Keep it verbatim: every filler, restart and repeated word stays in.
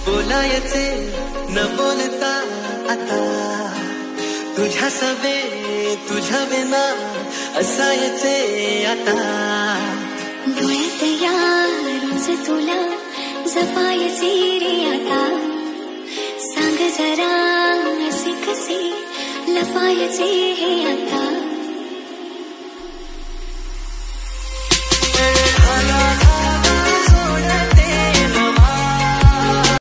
बोलायचे न बोलता आता, तुझ्या सवे तुझ्या विना असायचे आता. डोळ्यात या रोज तुला जपायचे रे आता, सांग जरा असे कसे लपायचे हे आता.